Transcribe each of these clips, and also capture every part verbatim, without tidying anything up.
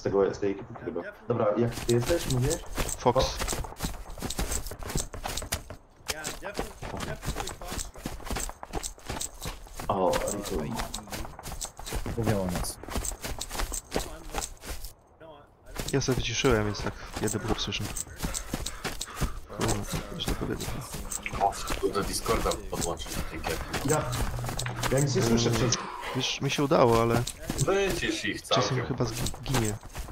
tego, z tej ekipy chyba. Dobra, jak ty jesteś, mówisz? Fox. O, Ritu. Mówią o nas. Ja sobie wyciszyłem, więc tak jeden było słyszę. Kurwa, źle powiedzieć. Tu do Discorda podłączyć dzięki. Ja... Ja nic nie słyszę przez... Wiesz, mi się udało, ale Wycisz ich czasem całkiem. chyba zginie.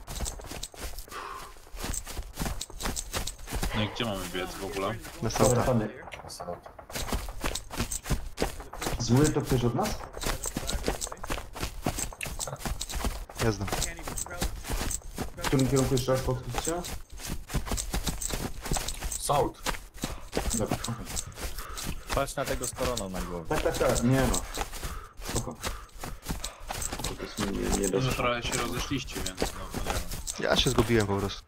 No i gdzie mamy biec w ogóle? Na Dobra, salta. pany. Zły to ktoś od nas? Jazda. W którym kierunku jeszcze raz podkreślcie? South. Dobra. Patrz na tego z koroną na głowie. Tak, tak, tak, nie no. Spoko. To jest nie, nie, nie No dość. trochę się rozeszliście, więc no, no nie wiem. Ja się zgubiłem po prostu.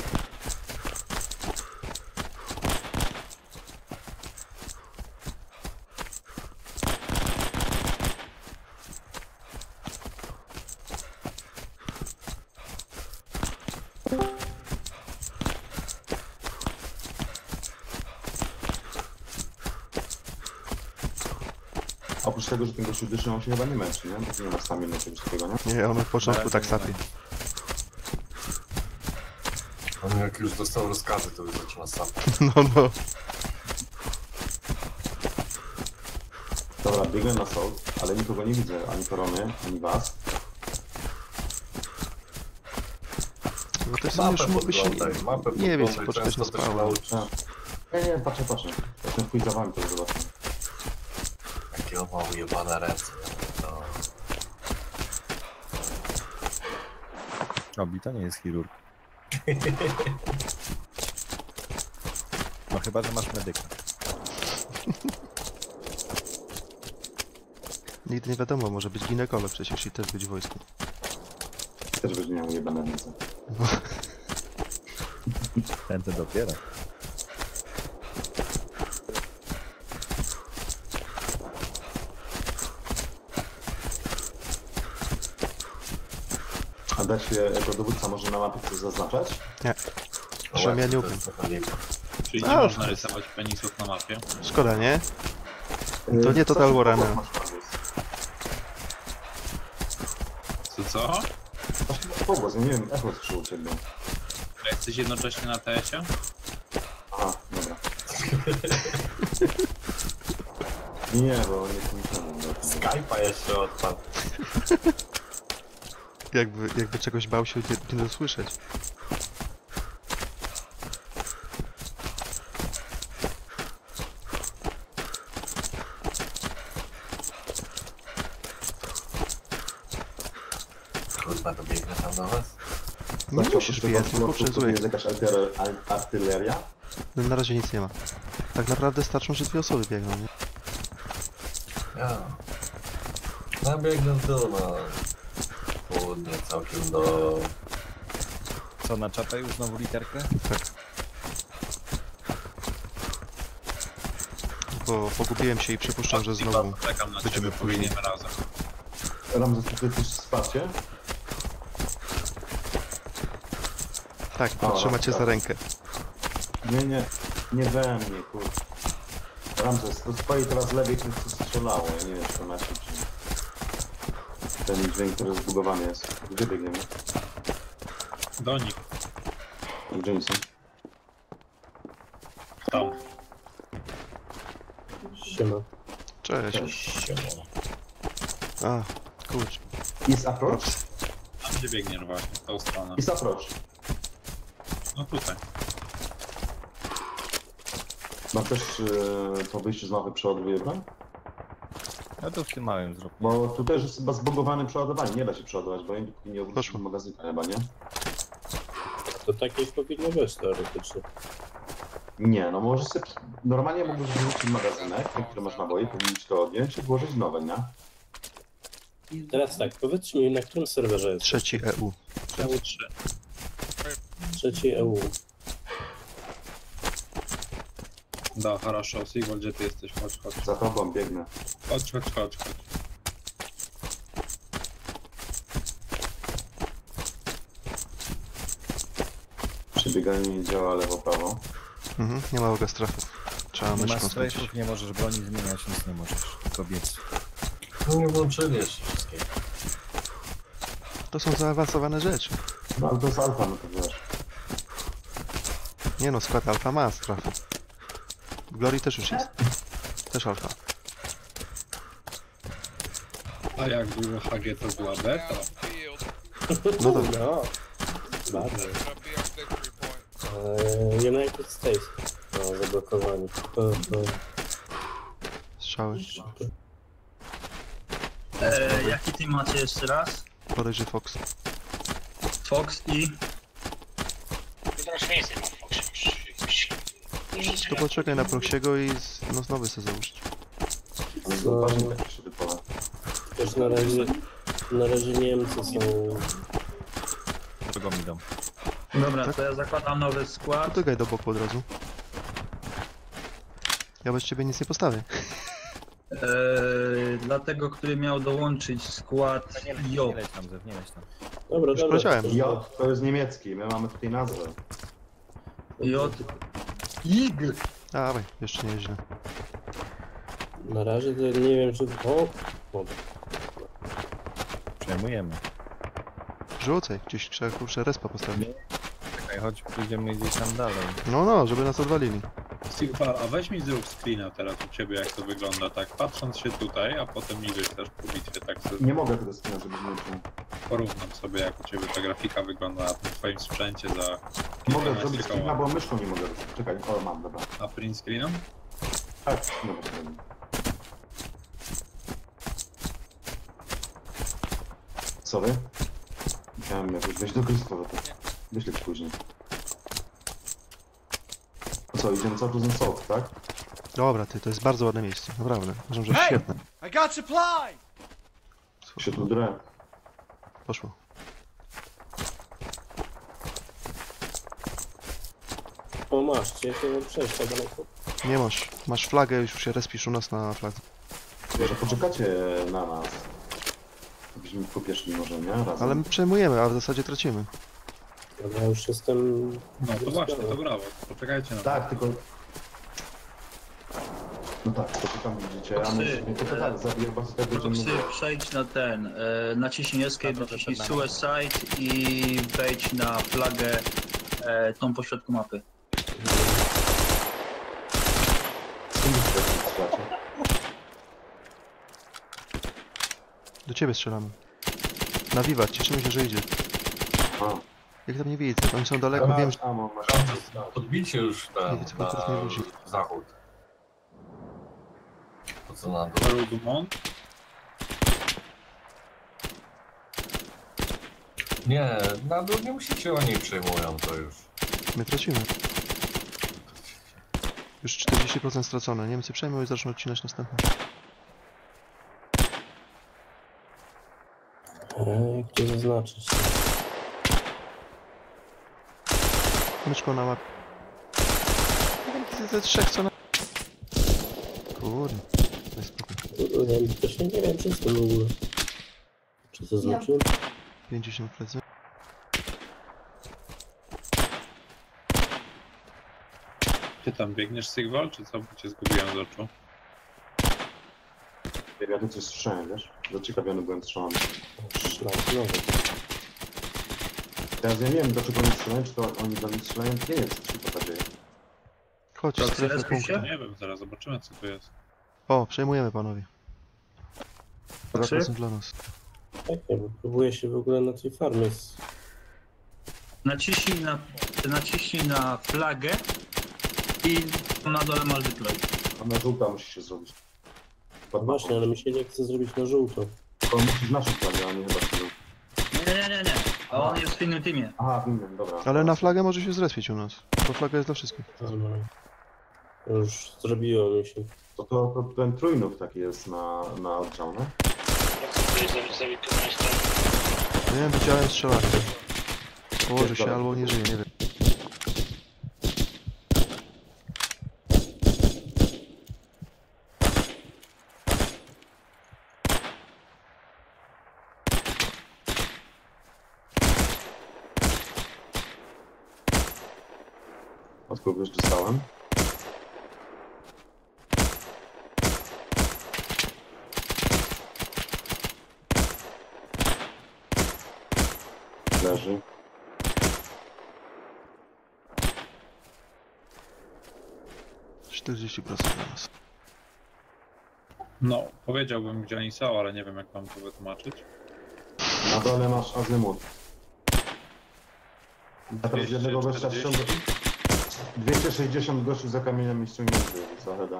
Oprócz tego, że ten gościu dyszy, on się chyba nie męczy, nie? Bo nie ma stamina czegoś takiego, nie? Nie, on od początku tak sapie. On jak już dostał rozkazy, to już zaczyna sam. No, no. Dobra, biegnę na sołd, ale nikogo nie widzę, ani korony, ani was. No to jest już mógłby się podglądaj, mapę nie wiem, co podglądaj, poczekać na często to się sprawę. nauczy. A. Nie, nie, patrzę, patrzę. Jestem w chuj za wami, to zobaczę. Jakie on ma ujebane ręce. No. Robi, to nie jest chirurg. No chyba, że masz medyka. Nigdy nie wiadomo, może być ginekolog przecież i też być w wojsku. Też będzie miał ujebane ręce. Ten to dopiero. A da się jako dowódca może na mapie coś zaznaczać? Nie. No Że ja łeb, nie to umiem. jest taka lipa. Czyli A, nie można to- rysować penisów na mapie. Szkoda, nie? Yy, To nie co Total ty War, masz nie. na pomysł? Co co? Właśnie pogłos, ja nie wiem, echo słyszę u ciebie. A jesteś jednocześnie na T S-ie? Aha, dobra. Nie, bo nie pomyślałem. Skype'a jeszcze odpadł. Jakby, jakby czegoś bał się nie, nie dosłyszeć. Kurwa, to biegnę tam do was. Nie musisz biec, tylko Jest przez jakaś artyler- ar- artyleria? No, na razie nic nie ma. Tak naprawdę starczą, że dwie osoby biegną, nie? Ja. Ja biegnę w dół na południe, całkiem do... Co, na czapę już znowu literkę? Tak. Bo pogubiłem się i przypuszczam, że znowu... Czekam na będziemy ciebie, później. pobiegniemy razem. Ramzes, ty coś wsparcie? Tak, O, trzymać cię za dobra. rękę. Nie, nie, nie we mnie, kur... Ramzes, to stoi teraz lepiej, niż to strzelało, ja nie wiem, czy to macie, czy... Ten dźwięk, który zbugowany jest. Gdzie biegniemy? Do nich. Gdzie oni są? Tam. Siema. Cześć. Siema. A, kurczę. Is approach? Tam gdzie biegniesz właśnie, w tą stronę. Is approach. No tutaj. Ma też yy, to wyjście z mapy przeładowuje broń? Ja to w tym małym zrobię. Bo tu też jest chyba zbugowane przeładowanie, nie da się przeładować, bo nie, nie obrócił Poszło. magazynka chyba, nie? To tak nie powinno być teoretycznie. Nie, no możesz sobie... Normalnie mógłbyś wyrzucić magazynek, ten, który masz naboje, powinieneś to odjąć i włożyć nowe, nie? Teraz tak, powiedz mi, na którym serwerze jest? Trzeci E U. Trzeci trzy. Trzeci E U. Da, хорошо. Sigol, gdzie ty jesteś? Chodź, chodź. Za tobą biegnę. Chodź, chodź, chodź, chodź. Przebieganie nie działa lewo-prawo. Mhm, nie ma w ogóle strefów. Trzeba Nie ma myszką skręcić. strajfów, nie możesz broni zmieniać, nic nie możesz. Tylko biec. No nie włączyli jeszcze wszystkiego. To są zaawansowane rzeczy. No ale to jest alfa, no to wiesz. Nie no, skład alfa ma strefy. W Glory też już jest. Też alfa. A jak było H G to była beta? No dobra. No, bardzo. Eee, United States. No, zablokowani. To, to... Strzały. E, jaki team macie jeszcze raz? Podejrzy Fox. Fox i... To poczekaj na Proxiego i z... no znowu sobie założyć. Ale zauważmy takie szyby pole. Też na razie, na razie Niemcy są... Drugą idą. Dobra, to ja zakładam nowy No skład. to gaj do boku od razu. Ja bez ciebie nic nie postawię. E, dla tego, który miał dołączyć skład Nie J. leć tam, Zew, nie leć tam. Dobra, Już dobra. powiedziałem. J to jest niemiecki, my mamy tutaj nazwę. J. Igl. Dawaj, jeszcze nie źle. Na razie to nie wiem, czy... O! O, Przejmujemy. Rzucaj, gdzieś trzeba kurczę respa postawić. Czekaj, chodź, pójdziemy gdzieś tam dalej. No no, żeby nas odwalili. Sigvar, a weź mi zrób screena teraz u ciebie, jak to wygląda, tak patrząc się tutaj, a potem idziesz też po bitwie, tak sobie Nie mogę tego screena, żeby nie czuł. porównam sobie, jak u ciebie ta grafika wygląda na tym twoim sprzęcie za Mogę kilkanaście zrobić screena, koła. bo myszką nie mogę robić. Czekaj, o mam, dobra. A print screenem? Tak, no właśnie. Sorry? Musiałem jakoś wejść do gry to myślę później. To co, idziemy cały czas na sok, tak? Dobra, ty, to jest bardzo ładne miejsce, naprawdę. Uważam, że jest świetne. I got supply! Świetną grę. Poszło. o masz, cię się przejść tak daleko. Nie masz. Masz flagę, już się respisz u nas na fladze. Może poczekacie na nas. Żebyśmy popieszli może, nie? Razem. Ale my przejmujemy, a w zasadzie tracimy. Dobra, ja już jestem... No to właśnie, to brawo. Poczekajcie na Tak, tylko... No tak, poczekamy, widzicie, a my Foxy, nie to tak, zabiję was tak będziemy... Foxy, przejdź na ten, e, naciśnij escape, naciśnij suicide i wejdź na flagę e, tą po środku mapy. Do ciebie strzelamy. Na wiwat, cieszymy się, że idzie. A, Jak tam nie widzę, oni są daleko, masz wiem, że... ammo, masz Podbicie już Nie ten, wiem, co to nie ludzi. na zachód. To co na dół. Paru Dumont? Nie, na dół nie musicie, oni przejmują to już. My tracimy. Już czterdzieści procent stracone. Niemcy przejmą i zaczną odcinać następne. Eee, gdzie zaznaczyć? Myczką na mapie. Ze trzech co na... Kurde. Daj spokój. Nie wiem, też nie wiem, czy jestem w ogóle. Czy zaznaczyłem? pięćdziesiąt plecy. Ty tam biegniesz, Sigval, czy co? Bo cię zgubiłem z oczu. Ja tu coś słyszałem, wiesz? Zaciekawiony byłem strzelany. Szlak, znowu. Teraz ja nie wiem, do czego oni strzelają, czy to oni do mnie strzelają, nie wiem, co się to dzieje. Chodź, Proxy, strefę respisz punktu. się? Nie wiem, zaraz zobaczymy, co tu jest. O, przejmujemy panowie. dwa Proxy? procent dla nas. Tak, nie, bo próbuję się w ogóle na tej farmie... z- Naciśnij na, naciśnij na flagę i na dole masz deploy. Ona żółta musi się zrobić. No właśnie, ale mi się nie chce zrobić na żółto. To musisz naszą flagę, a nie chyba tego. Nie, nie, nie, nie. A on jest w innym teamie. Aha, w innym, dobra. Ale na flagę może się zrespić u nas. Bo flaga jest dla wszystkich. Dobra. Już zrobiło mi się. To, to, to ten trójnóg taki jest na, na oddział, nie? Nie wiem, widziałem strzelanie. Położy się albo nie żyje, nie wiem. Od kogoś dostałem. Leży. czterdzieści procent dla nas. No, powiedziałbym gdzie oni są, ale nie wiem jak mam to wytłumaczyć. Na dole masz azymut. A teraz jednego gościa dwieście ściągnę. dwieście sześćdziesiąt gości za kamieniem i ściągnięty za heda.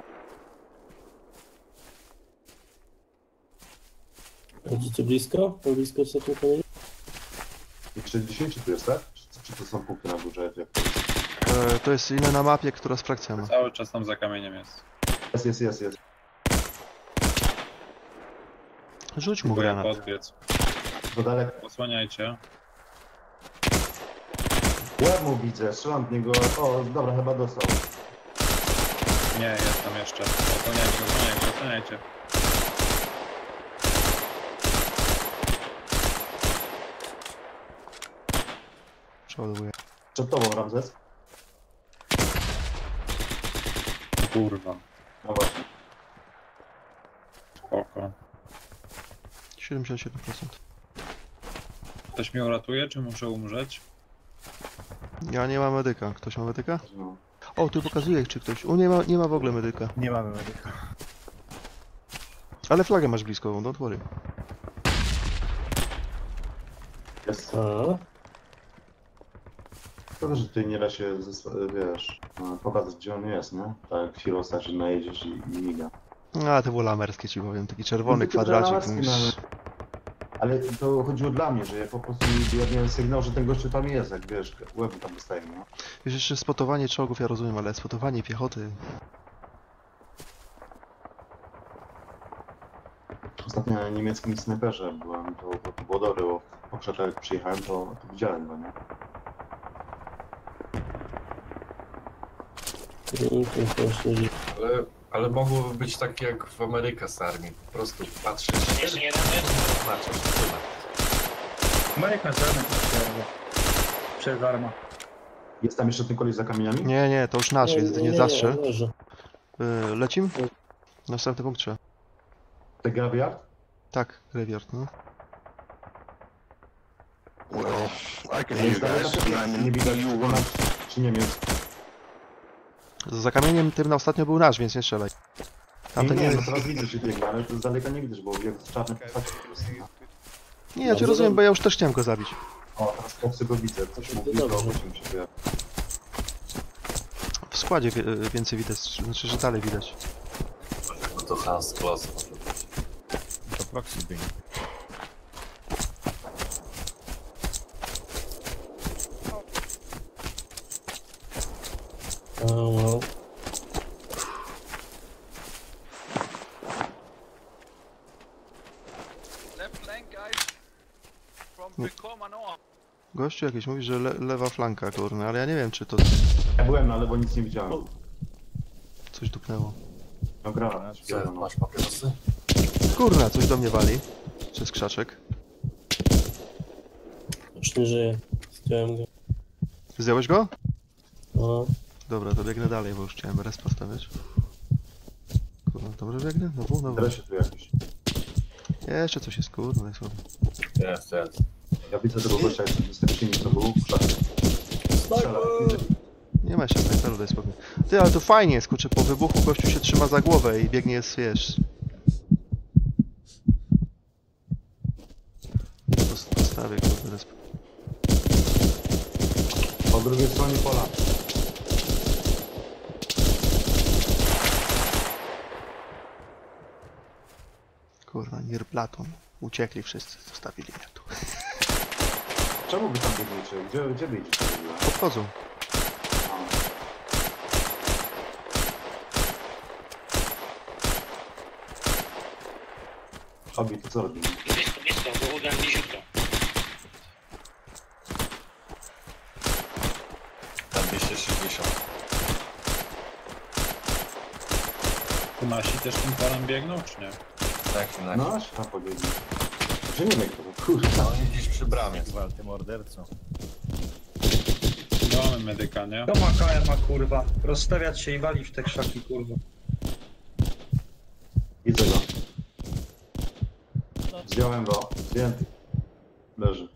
Będziecie blisko? Po blisko ostatnim kamieniu? I sześćdziesiąt tu jest, tak? Czy, czy to są punkty na górze? Jak to jest? E, to jest inne na mapie, która z frakcją ma. Cały czas tam za kamieniem jest. Jest, jest, jest, jest. Rzuć mu Próbuję granat. podbiec. To daleko. Posłaniajcie. Łeb mu widzę, strzelam w niego. O, dobra, chyba dostał. Nie, jest tam jeszcze. Osłaniajcie, osłaniajcie, osłaniajcie. Przeładowuję. Przed tobą, Ramzes. Kurwa. No właśnie. Spoko. siedemdziesiąt siedem procent. Ktoś mnie uratuje, czy muszę umrzeć? Ja nie mam medyka. Ktoś ma medyka? No. O, tu pokazuje, czy ktoś. U nie ma, nie ma w ogóle medyka. Nie mamy medyka. Ale flagę masz blisko, don't worry. Jest. A, Szkoda, że tutaj nie da się, zes- wiesz, no, pokazać gdzie on jest, nie? Tak jak Heroesa, że najedziesz i, i miga. A, to było lamerskie ci powiem. Taki czerwony No to kwadracik. lamerskie, niż- no, ale- Ale to chodziło dla mnie, że ja po prostu ja miałem sygnał, że ten gościu tam jest, jak wiesz, łeb tam dostaje, no. Wiesz, jeszcze spotowanie czołgów ja rozumiem, ale spotowanie piechoty... Ostatnio na niemieckim snajperze byłem, to, to było dobre, bo po krzakach jak przyjechałem, to, to widziałem go, nie? i to właśnie nie. Ale, ale mogłoby być tak jak w Ameryce Army. Po prostu patrzysz. Jeszcze jeden jest. Znaczysz, tyle. Amerykan żadny przez arma. Jest tam jeszcze ten koleś za kamieniami? Nie, nie, to już nasz jest, nie, nie, zastrzel. nie, leży. Yy, lecim? Na następny punkt trzeba. Te graveyard? Tak, graveyard, no. Well, I can Nie, hear you jest daleka, guys. to I'm nie in widać, E U czy one. nasz, czy Niemiec. Za kamieniem tym na ostatnio był nasz, więc nie strzelaj. Nie, Tamten nie, nie... no teraz widzę, że biegnie, ale to z daleka nie widać, bo jest czarny postaci po prostu. no. Nie, ja cię rozumiem, bo ja już też chciałem go zabić. O, teraz chłopcy go widzę, coś mówi, to Dobrze. obrócił się pojawi. W składzie wie, więcej widać, znaczy, że dalej widać. No to Hans Kloss może być. To proxy biegnie. A, no. Gościu jakiś mówi, że le, lewa flanka, kurna, ale ja nie wiem, czy to Ja byłem na lewo, nic nie widziałem. coś dupnęło. No gra, Co, masz papierosy? Kurna, coś do mnie wali. Przez krzaczek. Już nie żyje. Zdjąłem go. Zdjąłeś go? No, Dobra, to biegnę dalej, bo już chciałem respa stawiać. Kurwa, dobrze biegnę? No był, dobra. Teraz się tu jakiś. Jeszcze coś jest, kurwa, daj słowo. Jest, jest. Ja widzę tego gościa, jak z tym silnik to był. Strzela, widzę. Nie ma jeszcze snajperu, daj spokój. Ty, ale to fajnie jest, kurczę, po wybuchu gościu się trzyma za głowę i biegnie, jest, wiesz... Post- Postawię, kurde, resp. Po drugiej stronie pola. Kurwa, Nirplaton. Uciekli wszyscy, zostawili mnie tu. Czemu wy tam biegniecie? Gdzie, gdzie wy idziecie? w ogóle? Podchodzą. Hobby, to co robimy? Blisko, blisko, bo udam bliziutko. Tam dwieście sześćdziesiąt. Tu nasi też tym polem biegną, czy nie? Tak, na No, aż tam pobiegli. Że nie wiem, kto to, kurwa. No oni gdzieś przy bramie. Walty mordercą. Dołem medyka, nie? To ma K M A, kurwa. Rozstawiać się i walić w te krzaki, kurwa. Widzę go. Zdjąłem go. Zdjęty. Leży.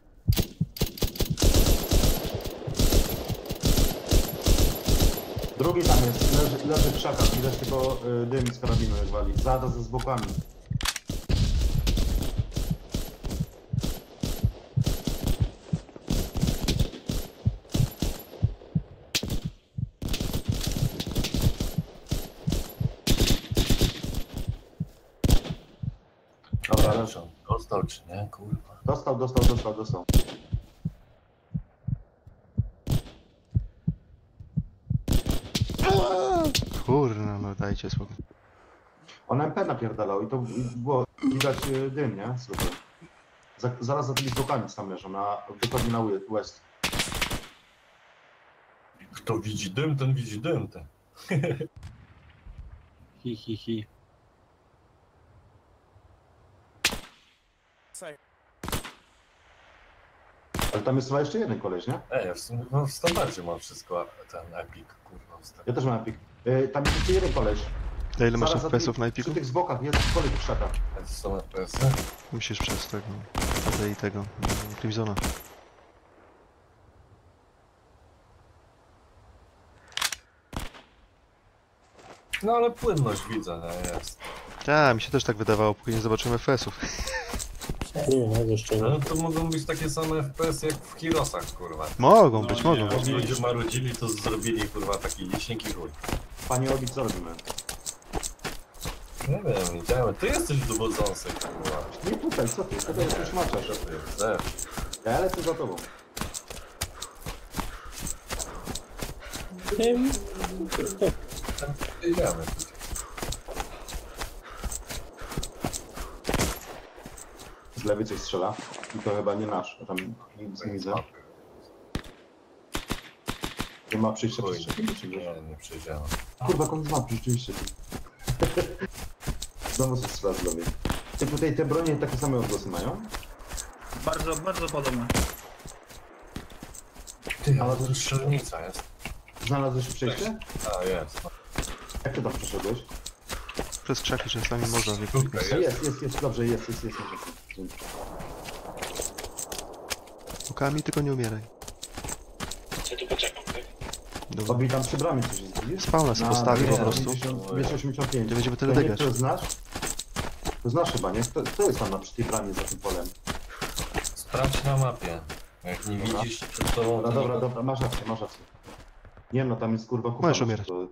Drugi tam jest. Leży, leży w krzakach. Widać tylko y, dym z karabinu jak wali. Zada ze zwłokami. Dobra, Ale leży. czy on dostał czy nie, kurwa. Dostał, dostał, dostał, dostał. Kurna, no dajcie spokój. On M P napierdalał i to było widać y, dym, nie? Super. Za, zaraz za tymi zwłokami sam leżą, na, dokładnie na west. Kto widzi dym, ten widzi dym, ten. Hi, hi, hi. Ale tam jest chyba jeszcze jeden koleś, nie? Ej, ja w, sumie- no, w standardzie mam wszystko, a ten Epic, kurwa, wstawię. Ja też mam Epic. Y, tam jest jeszcze jeden koleś. A ile masz Zaraz za F P S-ów tymi- na Przy Epiku? tych zwłokach jest koleś w krzakach. To są F P S-y? Musisz przez tego. Tutaj i tego. Crimsona. No ale płynność widzę, nie jest. Tak, mi się też tak wydawało, póki nie zobaczyłem F P S-ów. Nie, ja jeszcze nie. No to mogą być takie same F P S-y jak w Heroesach, kurwa. Mogą No być, nie, mogą no być. Jak ludzie marudzili, to zrobili, kurwa, taki licznik i chuj. Panie Obi, co robimy? Nie wiem, idziemy. Ty jesteś dowodzący, kurwa. Nie tutaj, co ty? Tutaj jest już maczasz. Co ty chcesz? Ja lecę za tobą. Wiem. Idziemy. Z lewej coś strzela. I to chyba nie nasz. A tam nic nie widzę. Nie ma przyjścia Chuj. przez trzech, czy gdzieś. Nie, nie przejdziemy. Kurwa, koniec mapy, rzeczywiście. Znowu coś strzela z lewej. Ty tutaj te bronie takie same odgłosy mają? Bardzo, bardzo podobne. Ty, ale to już strzelnica jest. Znalazłeś przejście? A, jest. Jak ty tam przeszedłeś? Przez krzaki czasami można Tutaj wykliknąć. jest. Jest, jest, jest, dobrze, jest, jest, jest. jest. Łukami, tylko nie umieraj. Dobra. Obi, tam przy bramie coś jest, widzisz? Spawna sobie Na postawi po prostu. dwieście osiemdziesiąt pięć. Nie będziemy tyle To nie, degać. to znasz? To znasz chyba, nie? Kto, kto jest tam na przy tej bramie za tym polem? Sprawdź na mapie. Jak nie Dobra. widzisz przed tobą, Dobra, to dobra, nie- dobra, masz rację, masz rację. Nie no, tam jest kurwa kupa. Możesz no, umierać. to-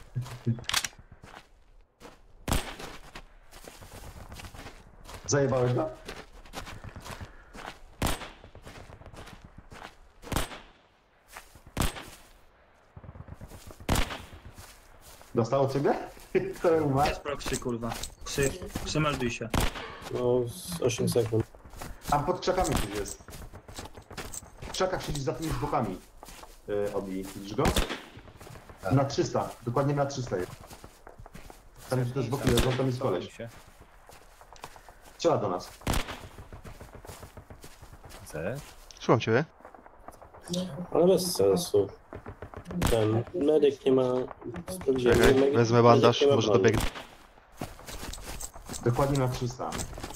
Zajebałeś go? Dostało ciebie? Kto umarł? Jest proxy, kurwa. Psy, psy melduj się. No, z osiem sekund. Tam pod krzakami coś jest. W krzakach siedzisz za tymi zwłokami. Yy, Obi, widzisz go? Tak. Na trzysta, dokładnie na trzysta jest. Tam gdzie te zwłoki leżą, tam jest koleś. Strzela do nas. C? Słucham ciebie. Ale bez sensu. Ten medyk nie ma... Sprawdziłem. Czekaj, medyk- wezmę medyk bandaż, nie ma może broni. dobiegnę. Dokładnie na trzysta.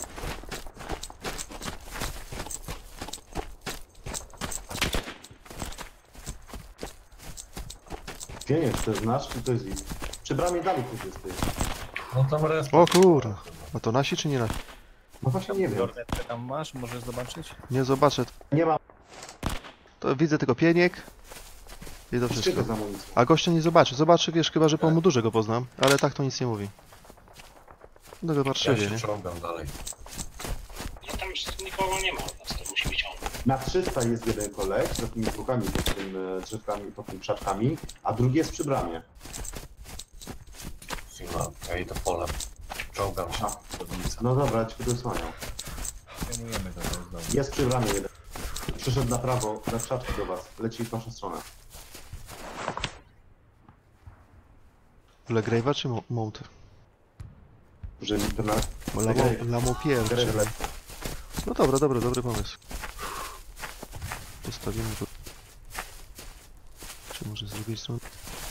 Nie wiem, czy to jest nasz, czy to jest ich. Przy bramie dalej ktoś jest ty. No tam resp. O kurwa. No to nasi czy nie nasi? No właśnie nie wiem. Lornetkę tam masz, możesz zobaczyć? Nie zobaczę. Nie ma To widzę tylko pieniek. I to czego wszystko. za amunicję. A gościa nie zobaczy. Zobaczy, wiesz, chyba, że po mundurze go poznam. Ale tak to nic nie mówi. No to Ja parszywie, się nie? ciągam dalej. No tam już nikogo nie ma od nas, to musi być on. Na trzysta jest jeden koleś, za tymi zwłokami, pod tym e, drzewkami, pod tymi krzaczkami, a drugi jest przy bramie. Sigma, ja idę polem. Ciągam się. Chodnica. No dobra, ja ci to wysłaniał. Zajmujemy to, to jest dobrze. Jest przy bramie jeden. Przyszedł na prawo, na krzaczki do was. Leci w waszą stronę. Legrave'a czy Mo- Mount? Że mi to na... Bo Lamo, Legrave. Lamo pierwszy. Legrave. No dobra, dobra, dobry pomysł. Postawimy tu. Czy może z drugiej strony?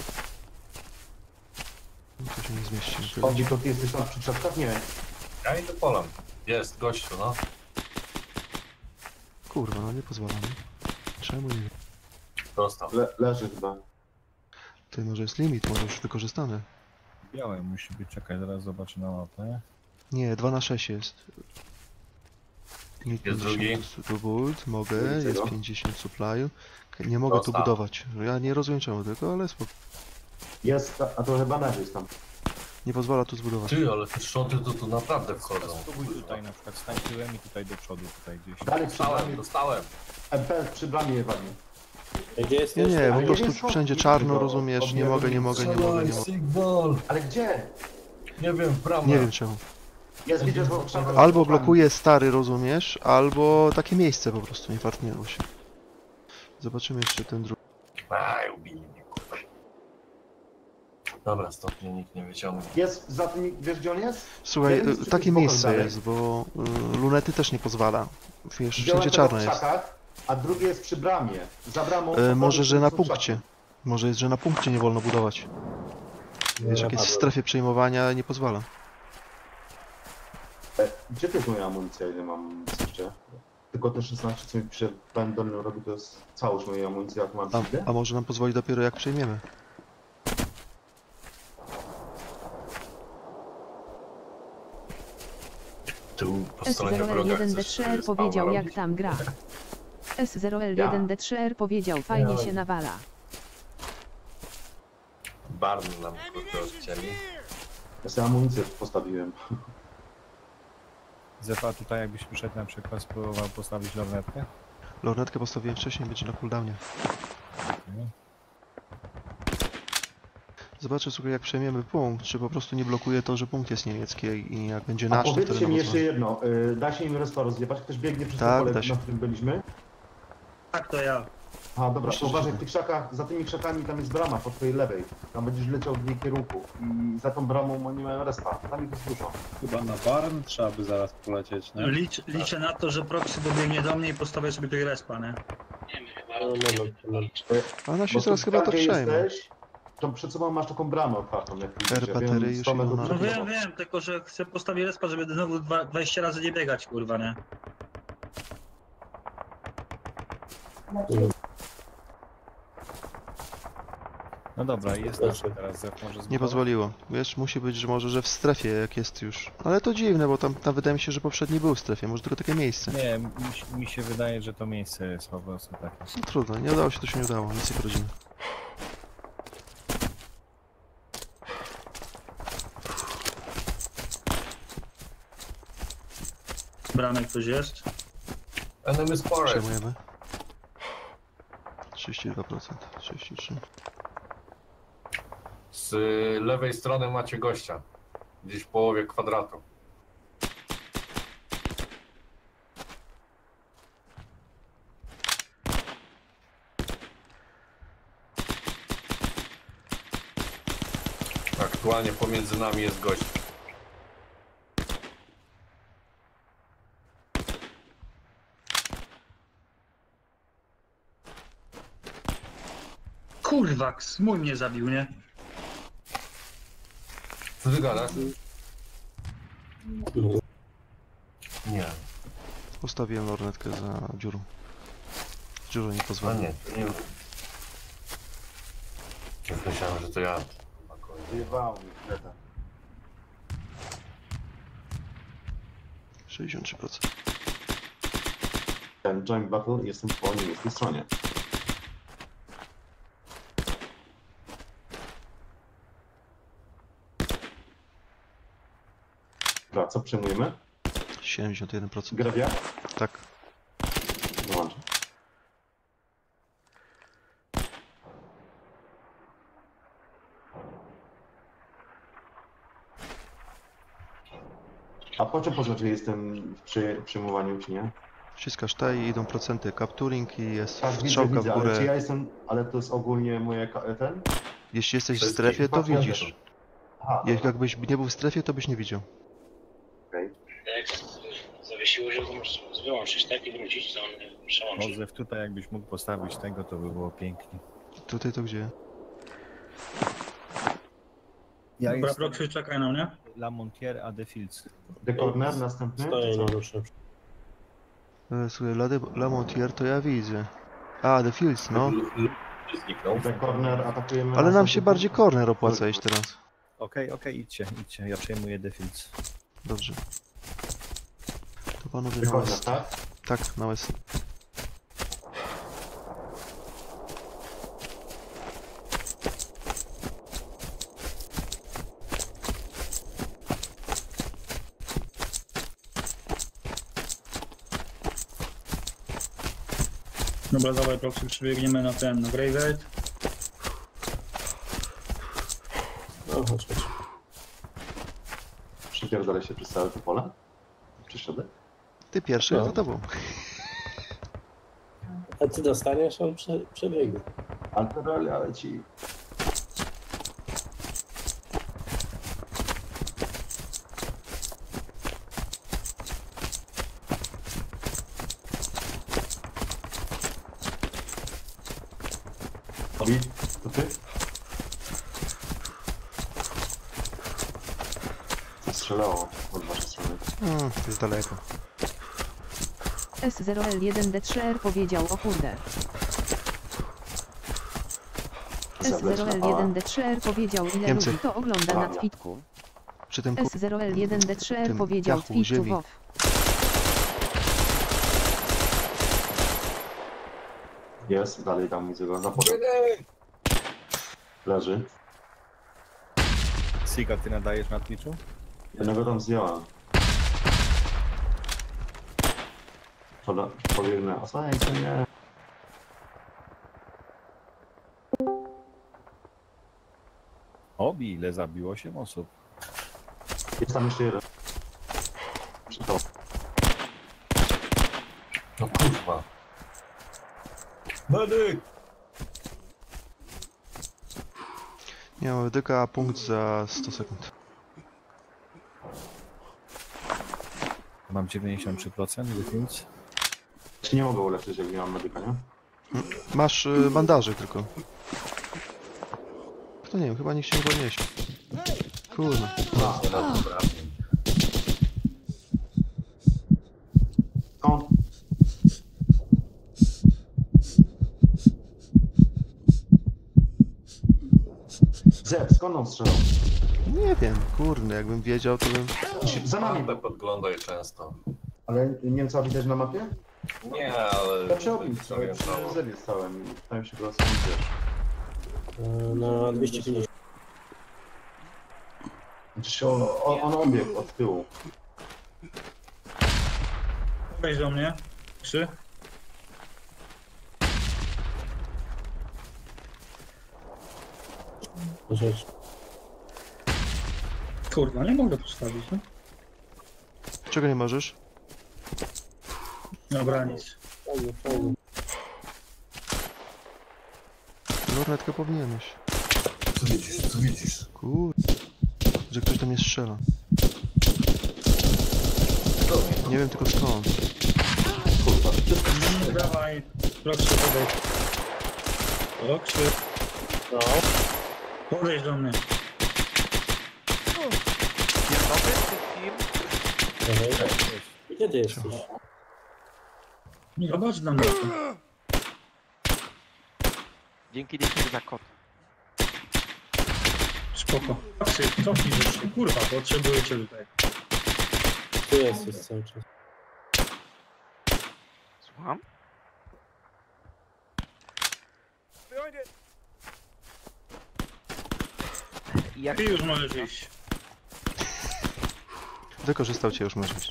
No to się nie zmieści. Chodzi, to ty jesteś tam przy krzakach? Nie. Ja idę polem. Jest, gościu, no. Kurwa, no nie pozwala mi. Czemu nie? Dostał. Le leży chyba. Ty może jest limit, może już wykorzystany. Białe musi być, czekaj, zaraz zobaczę na mapę. Nie, dwa na sześć jest. Limit Jest drugi. pięćdziesiąt Tubult, mogę, Nie widzę jest go. pięćdziesiąt supply. Nie mogę tu Dostał. budować. Ja nie rozumiem czemu tylko, ale spoko. Jest, a to chyba leży jest tam. Nie pozwala tu zbudować. Ty, ale te szoty to tu naprawdę wchodzą. Spróbuj tutaj na przykład stań tyłem i tutaj do przodu, tutaj gdzieś. Dalej przy Dostałem, bramie, dostałem. M P przy bramie je wali. Gdzie Nie, jesteś? nie, Ale po nie prostu wiem, wszędzie co- czarno, go rozumiesz, nie objawił. mogę, nie mogę, nie mogę, nie mogę. Sigbal. Ale gdzie? Nie wiem, prawda. Nie wiem czemu. Jest, widzisz, bo krzakach... Albo blokuje stary, rozumiesz, albo takie miejsce po prostu nie partniło się. Zobaczymy jeszcze ten drugi. Aj, ubili mnie, kurwa. Dobra, stąd mnie nikt nie wyciągnie. Jest za tym, wiesz gdzie on jest? Słuchaj, Jeden y, czy takie tylko miejsce dalej? jest, bo y, lunety też nie pozwala. Wiesz, Wziąłem wszędzie tego czarno w jest. krzakach, a drugi jest przy bramie. Za bramą... E, może, że na są punkcie. krzaki. Może jest, że na punkcie nie wolno budować. Wiesz, jak jest w strefie przejmowania, nie pozwala. E, Gdzie to jest moja amunicja? Ile mam amunicji jeszcze? Tylko te szesnaście, co mi przy prawym dolnym rogu, to jest całość mojej amunicji, jak mam A, idę? a może nam pozwoli dopiero jak przejmiemy. Tu po stronie S zero L wroga jeden D chcesz trzy R spawna powiedział jak robić? tam gra. S zero L jeden D trzy R powiedział fajnie Ja. się nawala. Barn nam kurde odcięli. Ja sobie amunicję postawiłem. Zefa tutaj jakbyś przyszedł na przykład, spróbował postawić lornetkę. Lornetkę postawiłem wcześniej, będzie na cooldownie. Okay. Zobaczę, słuchaj, jak przejmiemy punkt, czy po prostu nie blokuje to, że punkt jest niemiecki i jak będzie A nasz, to wtedy powiedzcie nam mi jeszcze pozwoli. jedno, y, da się im respa rozjebać? Ktoś biegnie przez Tak, to da pole, się. na którym byliśmy? Tak, to ja. A dobra, Myślę, że uważaj, tak. w tych krzakach, za tymi krzakami tam jest brama po twojej lewej. Tam będziesz leciał w jej kierunku i za tą bramą oni mają respa, tam ich jest dużo. Chyba na Barn trzeba by zaraz polecieć, nie? Licz, liczę na to, że proxy dobiegnie do mnie i postawię sobie tutaj respa, nie? Nie my chyba. No, moment, moment. A nasi Bo zaraz tu chyba to gdzie przejmą. jesteś, to przed sobą masz taką bramę otwartą, jak widzisz, R ja baterii wiem, już sto metrów idą na- No przed wiem, tobą. wiem, tylko że chcę postawić respa, żeby znowu dwa- dwadzieścia razy nie biegać, kurwa, nie? No dobra, jest nasz teraz Zef, może Nie zbudować? pozwoliło. Wiesz, musi być, że może, że w strefie jak jest już. Ale to dziwne, bo tam, tam wydaje mi się, że poprzedni był w strefie, może tylko takie miejsce. Nie, mi, się- mi się wydaje, że to miejsce jest po prostu takie. No, trudno, nie udało się, to się nie udało, nic nie poradzimy. Bramek ktoś jest? Enemy spotted. Przejmujemy. trzydzieści dwa procent, trzydzieści trzy. Z y, lewej strony macie gościa. Gdzieś w połowie kwadratu. Aktualnie pomiędzy nami jest gość. Kurwa, smój mnie zabił, nie? Co ty gadasz? No, Nie, Postawiłem lornetkę za dziurą. Dziurą nie no pozwala. nie, to nie. Ja myślałem, że to ja. Wyjebało mi kreta. sześćdziesiąt trzy procent. Ten joint battle jestem po niemieckiej stronie. Dobra, co przejmujemy? siedemdziesiąt jeden procent. Grabia? Tak. Wyłączę. A po czym poznaczy, że jestem w przy, przyjmowaniu, czy nie? Wciskasz T i idą procenty capturing i jest Tak, widzę, strzałka widzę, w ale czy górę. ja jestem, ale to jest ogólnie moje, ka- ten? Jeśli jesteś w Wszystkich strefie, to patrzyłem widzisz. Aha, Jak dobra, jakbyś nie był w strefie, to byś nie widział. okej. Jak zawiesiło się, to możesz wyłączyć, tak? I wrócić, co on przełączy. Zef, tutaj jakbyś mógł postawić tego, to by było pięknie. Tutaj to gdzie? Ja Dobra, jestem Proxy, czekaj na mnie. La Montier a The Fields. The Corner następny? Stoję, czy nie co? ruszę. E, Słuchaj, La, de, La Montier to ja widzę. A, The Fields, no. L- l- Zniknął. The Corner atakujemy... Ale nam następny się bardziej punkt? corner opłaca iść teraz. Okej, okej, idźcie, idźcie. Ja przejmuję The Fields. Dobrze. To panowie The na Corner, west. tak? Tak, na west. Dobra, dawaj, Proxy, przebiegniemy na ten, na Graveyard. No, chodź, chodź. Przypierdolę się przez całe to pole? Czy środek? Ty pierwszy, ja No. za tobą. A ty dostaniesz, on prze, przebiegnie. Alterali, ale ci... Obi, to ty? Co strzelało od waszej strony? Hmm, to jest daleko. S zero L jeden D trzy R powiedział o kurde. S zero L jeden D trzy R powiedział ile Niemcy. ludzi to ogląda na Twitku. Przy tym ku... S zero L jeden D trzy R tym powiedział dachu Twitchu ziemi. WoW. Jest, dalej tam widzę go, na potem. Leży. Siga, ty nadajesz na Twitchu? Jednego tam zdjąłem. Poda, pobiegnę, a co nie, nie. Obi, ile zabiło się osób. Jest tam jeszcze jeden. Przy to. No kurwa. Medyk! Nie mam medyka, a punkt za sto sekund. Mam dziewięćdziesiąt trzy procent The Fields. Czy nie mogę uleczyć, jak nie mam medyka, nie? Masz y, bandaże tylko. To nie wiem, chyba nikt się nie podniesie. Kurwa. No, Nie na to trafię. skąd? Zeb, skąd on strzelał? Nie wiem, kurde, jakbym wiedział, to bym... Za nami. Mapę podglądaj często. Ale Niemca widać na mapie? Nie, ale... Ja przy ogniu, co wiem, przy stało. Zebie stałem i tam się go skąd E, Na dwieście pięćdziesiąt. Znaczy się on, on, on obiegł od tyłu. Wejdź do mnie. Trzy. Rzecz. Kurwa, nie mogę postawić, no. Czego nie możesz? Dobra, nic. Fajnie, fajnie. Lornetkę powinieneś. Co widzisz, co widzisz? Kurde. Że ktoś do mnie strzela. Nie wiem tylko skąd. Kurwa. Dawaj. Proxy, podejdź. Proxy. No. Podejdź do mnie. Aha. Gdzie ty jesteś? Nie zobacz na mnie. Dzięki Dickie za kod. Spoko. Proxy, cofnij się. Kurwa, potrzebuję cię tutaj. Tu jesteś cały czas. Słucham? I jak Ty już możesz iść. Wykorzystał cię już możesz.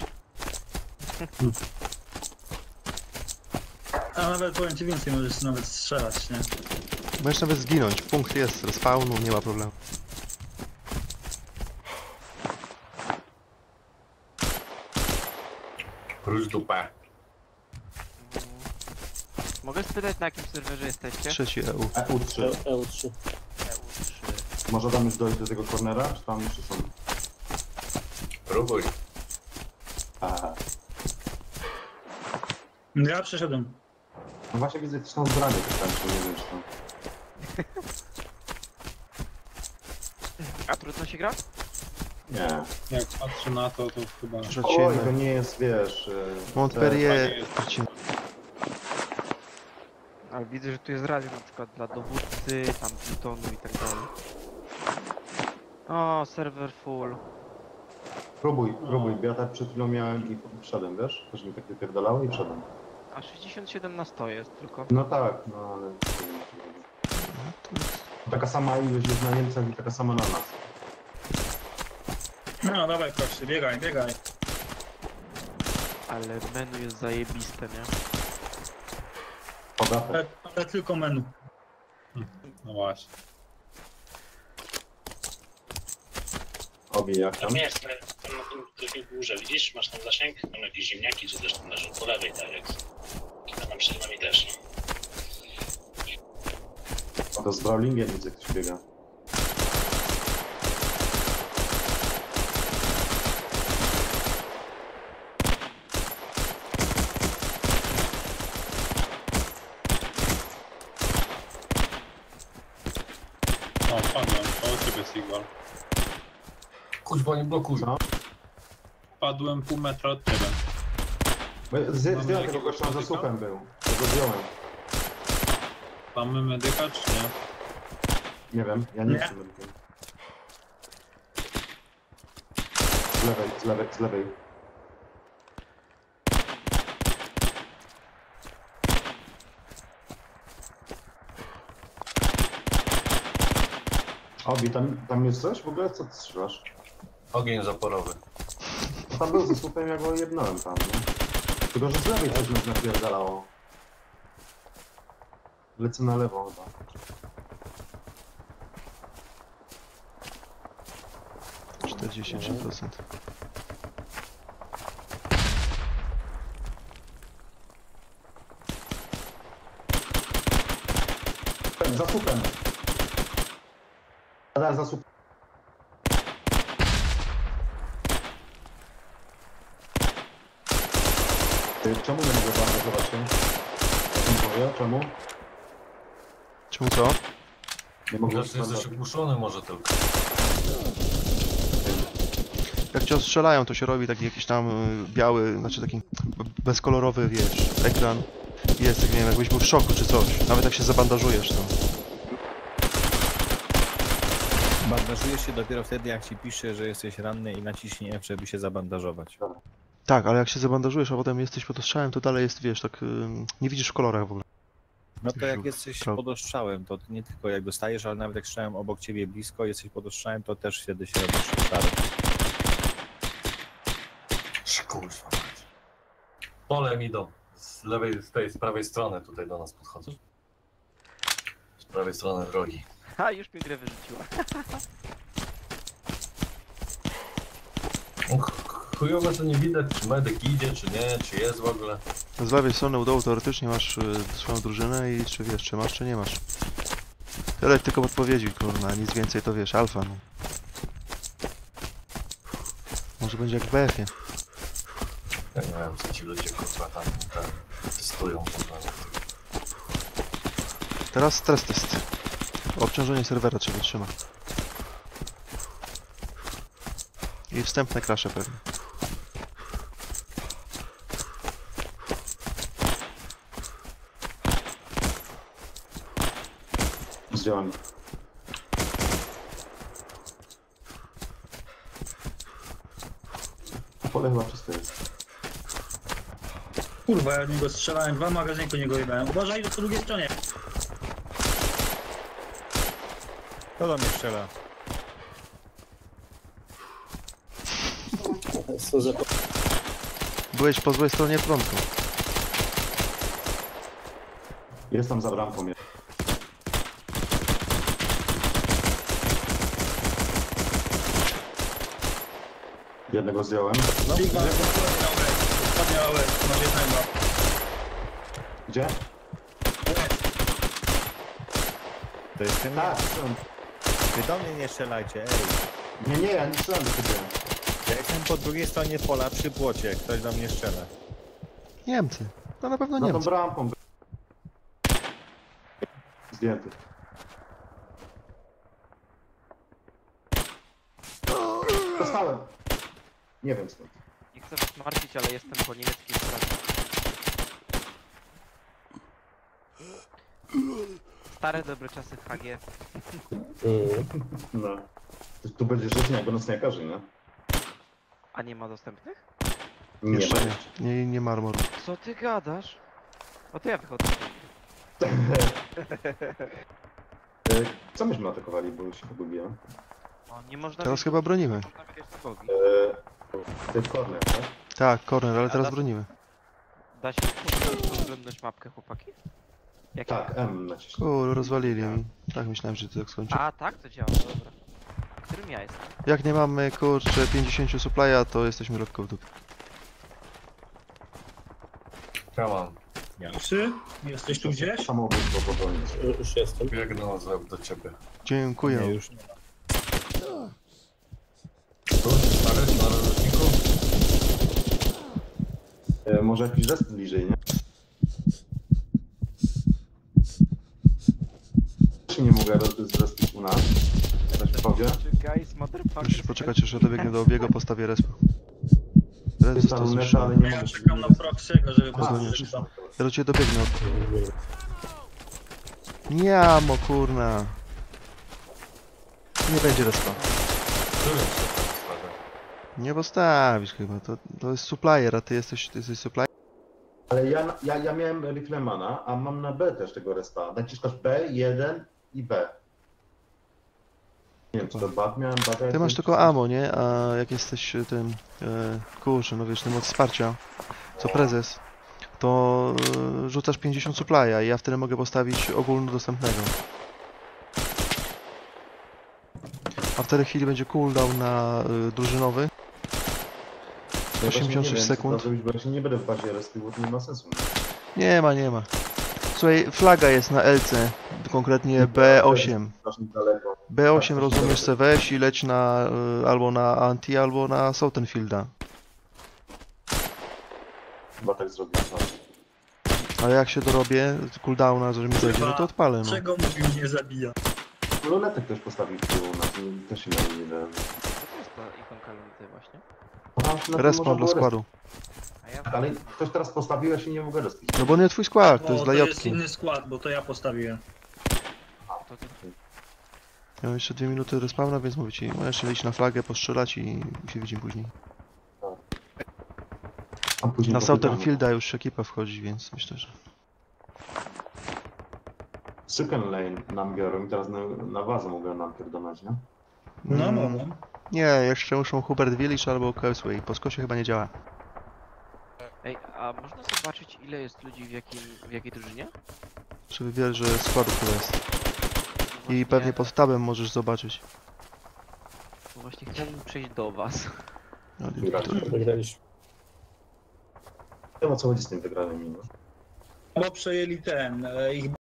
A nawet powiem ci więcej, możesz nawet strzelać, nie? Możesz nawet zginąć. Punkt jest, respawnu, nie ma problemu. Róż dupę. mogę spytać, na jakim serwerze jesteście? Trzeci E U. E U trzy. E U trzy. E U trzy. Może tam już dojść do tego cornera, czy tam jeszcze są? Próbuj. Aha. Ja przeszedłem. No właśnie widzę, że tam zbranie też tam, czy nie wiem, czy tam. A trudno się gra? Nie. Jak patrzę na to, to chyba... Że Oj, ciemne. to nie jest, wiesz... y, Montpellier... fajnie Ale widzę, że tu jest radio na przykład dla dowódcy, tam Plutonu i tak dalej. O, serwer full. Próbuj, próbuj, bo ja tak przed chwilą miałem i wszedłem, wiesz? Też mi tak wypierdalało i wszedłem. A sześćdziesiąt siedem na sto jest tylko. No tak, no ale... Taka sama ilość jest na Niemcach i taka sama na nas. No dawaj proszę, biegaj, biegaj. Ale menu jest zajebiste, nie? Bogate. Ale, ale tylko menu. No właśnie. Obie jak tam? Tam jest, ale tam na tym w górze, widzisz? Masz tam zasięg? Tam jakieś ziemniaki, czy też tam leżą po lewej, tak jak... A tam przed nami też. A to z Brawlingiem widzę, ktoś biega. O, padłem, koło ciebie Sigwal. Kuźwa, nie blokuj. Co? Padłem pół metra od ciebie. Bo ja zje- Mamy Zdjąłem tego jakiegoś gościa za medyka? słupem był. Tego zdjąłem. Mamy medyka czy nie? Nie wiem, ja nie Nie. jestem medykiem. Z lewej, z lewej, z lewej. Obi, tam, tam jest coś w ogóle? Co ty strzelasz? Ogień zaporowy. Tam był ze słupem, ja go jebnąłem tam, nie? Tylko, że z lewej coś nas napierdalało. Lecę na lewo chyba. czterdzieści trzy procent. Za słupem. Zaraz za słupem. Ty, czemu nie mogę bandażować się? Nie powiem, czemu? Czemu co? Nie mogę Wiesz, jesteś ogłuszony może tylko. Jak cię ostrzelają, to się robi taki jakiś tam y, biały, znaczy taki b- bezkolorowy, wiesz, ekran. Jest, jak nie wiem, jakbyś był w szoku czy coś. Nawet jak się zabandażujesz, to... Bandażujesz się dopiero wtedy, jak ci pisze, że jesteś ranny i naciśnij F, żeby się zabandażować. Tak, ale jak się zabandażujesz, a potem jesteś pod ostrzałem, to dalej jest, wiesz, tak... Y, nie widzisz w kolorach w ogóle. No to jak Żółw- jesteś prawo. pod ostrzałem, to nie tylko jak dostajesz, ale nawet jak strzałem obok ciebie blisko, jesteś pod ostrzałem, to też wtedy się robisz szary. Kurwa. Polem idą. Z lewej, z tej, z prawej strony tutaj do nas podchodzą. Z prawej strony drogi. Ha, już mnie grę wyrzuciła. No, ch- chujowo to nie widać, czy medyk idzie, czy nie, czy jest w ogóle. Z lewej strony u dołu teoretycznie masz y, swoją drużynę i czy wiesz, czy masz, czy nie masz. Tyle tylko podpowiedzi, kurna, nic więcej to wiesz, alfa, no. Może będzie jak w B F-ie. Ja nie wiem, co ci ludzie kurwa tam, tam testują. kurwa. Teraz stres test. Obciążenie serwera trzeba trzymać. I wstępne crashe pewnie. Zdjąłem. Pole chyba czyste jest. Kurwa, ja od niego strzelałem, dwa magazynki niego jebałem. Uważaj, po drugiej stronie. Kto do mnie strzela? Co za... Byłeś po złej stronie frontu. Jest tam za bramką. jest. Jednego zdjąłem. No i bardzo wspaniałe, masz jednego. Gdzie? To jest ten Tak, nie. strzelam. Wy do mnie nie strzelajcie, ej. Nie, nie, ja nie strzelam do ciebie. Ja jestem po drugiej stronie pola przy płocie, ktoś do mnie strzela. Niemcy. To na pewno Za tą Niemcy. bramką. Zdjęty. Dostałem. Nie wiem skąd. Nie chcę was martwić, ale jestem po niemieckiej stronie. Stare dobre czasy H G. Mm. No. Tu, tu będzie żyć jak nocniakarzy, nie? A nie ma dostępnych? Nie Jeszcze ma. nie. Nie, nie ma armoru. Co ty gadasz? O to ja wychodzę. E, Co myśmy atakowali, bo już się pogubiłem. O, nie można Teraz mieć- chyba bronimy. Można mieć bogi. E, Ty corner, tak? Tak, corner, ale A teraz da- bronimy. Da się oglądać mapkę, chłopaki? Jak Tak, M naciśnij. Kur, rozwalili mi. Tak myślałem, że to tak skończy. A, tak to działa, dobra. Którym ja jestem? Jak nie mamy, kurczę, pięćdziesiąt supply'a, to jesteśmy lekko w dupie. Ja mam. Czy? Jesteś tu gdzieś? Samobójstwo popełnić. Już jestem. Biegnę z- do ciebie. Dziękuję. Nie, już nie ma. Tu, stary, na roczniku. E, Może jakiś rest bliżej, nie? Czy nie mogę roz- zrespić u nas? Ktoś powie? Guys, motherfuckers. Musisz poczekać, aż ja dobiegnę do obiegu, postawię respa. Res Jest to ta luneta, słyszałem. ale nie Ja mogę... czekam na Proxego, żeby A, Rozumiem. postawić. Ja do ciebie dobiegnę. Nie, amo, kurna. Nie będzie respa. Tu jest stary. Nie postawisz chyba, to, to jest supplier, a ty jesteś, ty jesteś supplier? Ale ja, ja, ja miałem Riflemana, a mam na B też tego respa. Naciskasz B, jeden i B. Nie wiem, czy to bat miałem, bata... Ty masz tylko ammo, nie? A jak jesteś tym, e, kurczę, no wiesz, tym od wsparcia, co prezes, to e, rzucasz pięćdziesiąt supply'a i ja wtedy mogę postawić ogólnodostępnego. A wtedy chwili będzie cooldown na y, drużynowy. osiemdziesiąt sześć sekund. Zrobić, bo ja się nie będę w bazie respił, bo to nie ma sensu. Nie ma, nie ma. Słuchaj, flaga jest na L C, konkretnie B osiem. Strasznie daleko. B osiem rozumiesz, se weź i leć na, y, albo na Anti, albo na Southernfielda. Chyba tak zrobię. No. Ale jak się dorobię cooldowna, że mi zejdzie, no to odpalę, no. Czego mówił nie zabija? Lunetę ktoś postawił w tyłu, na tym też się na nie dałem. Co to jest ta ikonka lunety właśnie? Aha, na tym Respawn można dla było składu. A ja... respić. Ale ktoś teraz postawił, ja się nie mogę respić. No bo nie twój skład, to Bo jest dla to jest Jotki. inny skład, bo to ja postawiłem. To, to, Ja mam jeszcze dwie minuty respawna, więc mówię ci, możesz iść na flagę, postrzelać i się widzimy później. A później Na popytamy. Southernfielda już ekipa wchodzi, więc myślę, że... Chicken Lane nam biorą i teraz na, na wazę mogę nam pierdolać, nie? No, no, Mm, no. Nie, jeszcze muszą Hubert Village albo Causeway. Po skosie chyba nie działa. Ej, a można zobaczyć ile jest ludzi w, jakim, w jakiej drużynie? Czy wybierz, że składów chyba jest. Bo I właśnie- pewnie pod tabem możesz zobaczyć. Bo właśnie chciałbym przejść do was. No, Wygraliśmy. Nie wiem o co chodzi z tym wygraniem, no. Bo przejęli ten, e, ich